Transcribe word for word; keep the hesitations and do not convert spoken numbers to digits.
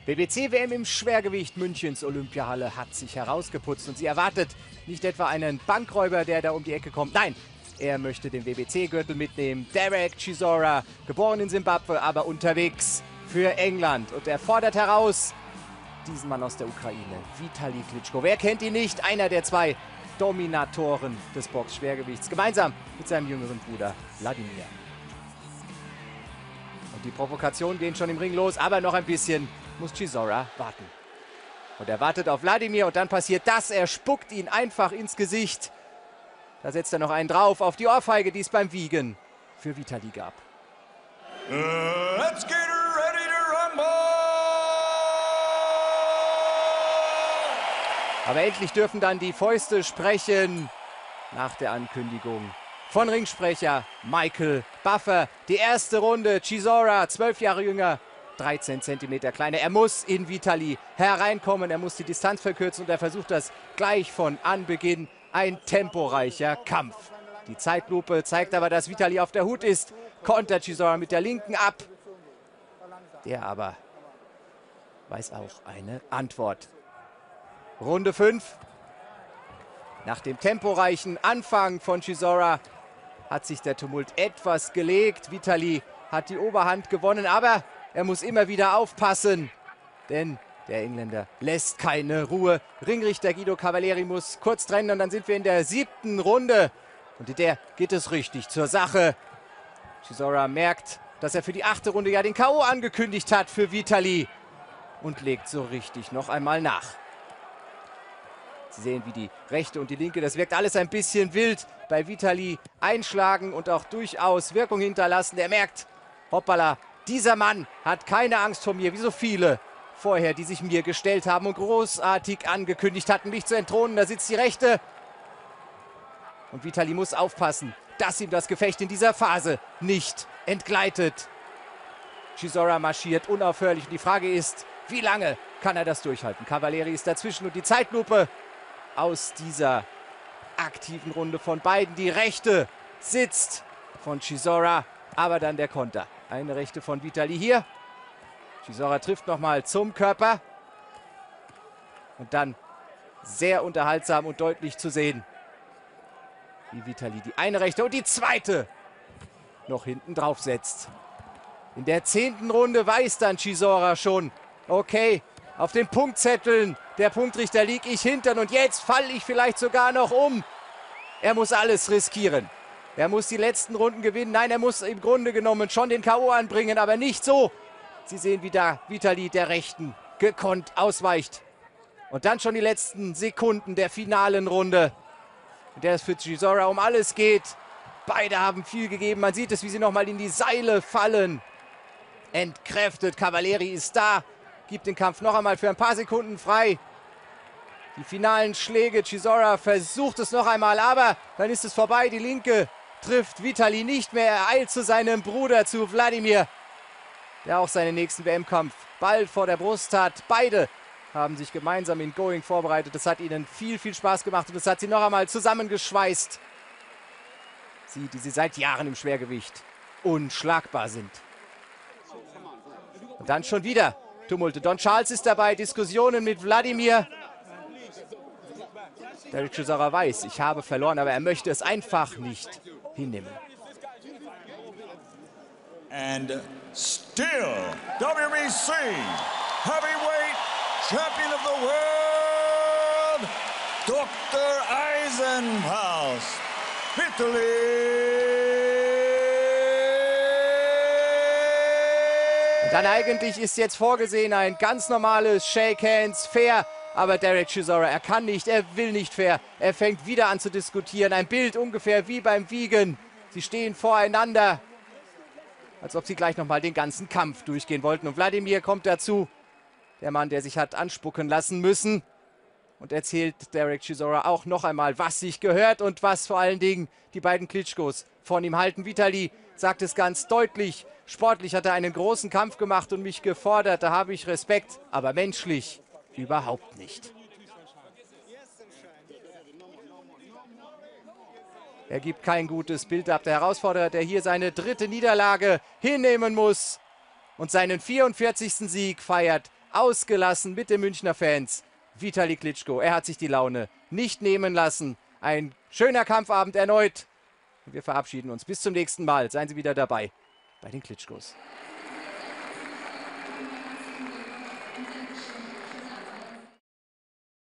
B B C-W M im Schwergewicht. Münchens Olympiahalle hat sich herausgeputzt und sie erwartet nicht etwa einen Bankräuber, der da um die Ecke kommt. Nein, er möchte den B B C-Gürtel mitnehmen. Derek Chisora, geboren in Simbabwe, aber unterwegs für England. Und er fordert heraus diesen Mann aus der Ukraine, Vitali Klitschko. Wer kennt ihn nicht? Einer der zwei Dominatoren des Boxschwergewichts, gemeinsam mit seinem jüngeren Bruder Wladimir. Und die Provokationen gehen schon im Ring los, aber noch ein bisschen muss Chisora warten. Und er wartet auf Wladimir und dann passiert das. Er spuckt ihn einfach ins Gesicht. Da setzt er noch einen drauf auf die Ohrfeige, die es beim Wiegen für Vitali gab. Uh, let's get ready to rumble! Aber endlich dürfen dann die Fäuste sprechen nach der Ankündigung von Ringsprecher Michael Buffer. Die erste Runde, Chisora, zwölf Jahre jünger, dreizehn Zentimeter kleiner. Er muss in Vitali hereinkommen, er muss die Distanz verkürzen und er versucht das gleich von Anbeginn. Ein temporeicher Kampf. Die Zeitlupe zeigt aber, dass Vitali auf der Hut ist. Kontert Chisora mit der linken ab. Der aber weiß auch eine Antwort. Runde fünf. Nach dem temporeichen Anfang von Chisora hat sich der Tumult etwas gelegt. Vitali hat die Oberhand gewonnen, aber er muss immer wieder aufpassen, denn der Engländer lässt keine Ruhe. Ringrichter Guido Cavalieri muss kurz trennen und dann sind wir in der siebten Runde. Und in der geht es richtig zur Sache. Chisora merkt, dass er für die achte Runde ja den K O angekündigt hat für Vitali und legt so richtig noch einmal nach. Sie sehen, wie die rechte und die linke, das wirkt alles ein bisschen wild, bei Vitali einschlagen und auch durchaus Wirkung hinterlassen. Er merkt, hoppala, dieser Mann hat keine Angst vor mir, wie so viele vorher, die sich mir gestellt haben und großartig angekündigt hatten, mich zu entthronen. Da sitzt die Rechte. Und Vitali muss aufpassen, dass ihm das Gefecht in dieser Phase nicht entgleitet. Chisora marschiert unaufhörlich und die Frage ist, wie lange kann er das durchhalten? Cavalieri ist dazwischen und die Zeitlupe aus dieser aktiven Runde von beiden. Die Rechte sitzt von Chisora, aber dann der Konter. Eine Rechte von Vitali hier. Chisora trifft nochmal zum Körper. Und dann sehr unterhaltsam und deutlich zu sehen, wie Vitali die eine Rechte und die zweite noch hinten drauf setzt. In der zehnten Runde weiß dann Chisora schon, okay, auf den Punktzetteln der Punktrichter liege ich hinten und jetzt falle ich vielleicht sogar noch um. Er muss alles riskieren. Er muss die letzten Runden gewinnen. Nein, er muss im Grunde genommen schon den K O anbringen, aber nicht so. Sie sehen, wie da Vitali der Rechten gekonnt ausweicht. Und dann schon die letzten Sekunden der finalen Runde, in der es für Chisora um alles geht. Beide haben viel gegeben. Man sieht es, wie sie nochmal in die Seile fallen. Entkräftet. Cavalieri ist da. Gibt den Kampf noch einmal für ein paar Sekunden frei. Die finalen Schläge. Chisora versucht es noch einmal, aber dann ist es vorbei. Die linke trifft Vitali nicht mehr. Er eilt zu seinem Bruder, zu Wladimir, der auch seinen nächsten W M-Kampf bald vor der Brust hat. Beide haben sich gemeinsam in Going vorbereitet. Das hat ihnen viel, viel Spaß gemacht und das hat sie noch einmal zusammengeschweißt. Sie, die sie seit Jahren im Schwergewicht unschlagbar sind. Und dann schon wieder Tumulte. Don Charles ist dabei, Diskussionen mit Wladimir. Derek Chisora weiß, ich habe verloren, aber er möchte es einfach nicht hinnehmen. And still W B C Heavyweight Champion of the World, Doktor Eisenhaus, Vitali. Dann eigentlich ist jetzt vorgesehen ein ganz normales Shake Hands, fair. Aber Derek Chisora, er kann nicht, er will nicht fair. Er fängt wieder an zu diskutieren. Ein Bild ungefähr wie beim Wiegen. Sie stehen voreinander, als ob sie gleich nochmal den ganzen Kampf durchgehen wollten. Und Wladimir kommt dazu, der Mann, der sich hat anspucken lassen müssen. Und erzählt Derek Chisora auch noch einmal, was sich gehört und was vor allen Dingen die beiden Klitschkos von ihm halten. Vitali sagt es ganz deutlich. Sportlich hat er einen großen Kampf gemacht und mich gefordert. Da habe ich Respekt, aber menschlich überhaupt nicht. Er gibt kein gutes Bild ab. Der Herausforderer, der hier seine dritte Niederlage hinnehmen muss und seinen vierundvierzigsten Sieg feiert ausgelassen mit den Münchner Fans. Vitali Klitschko, er hat sich die Laune nicht nehmen lassen. Ein schöner Kampfabend erneut. Wir verabschieden uns. Bis zum nächsten Mal. Seien Sie wieder dabei bei den Klitschkos.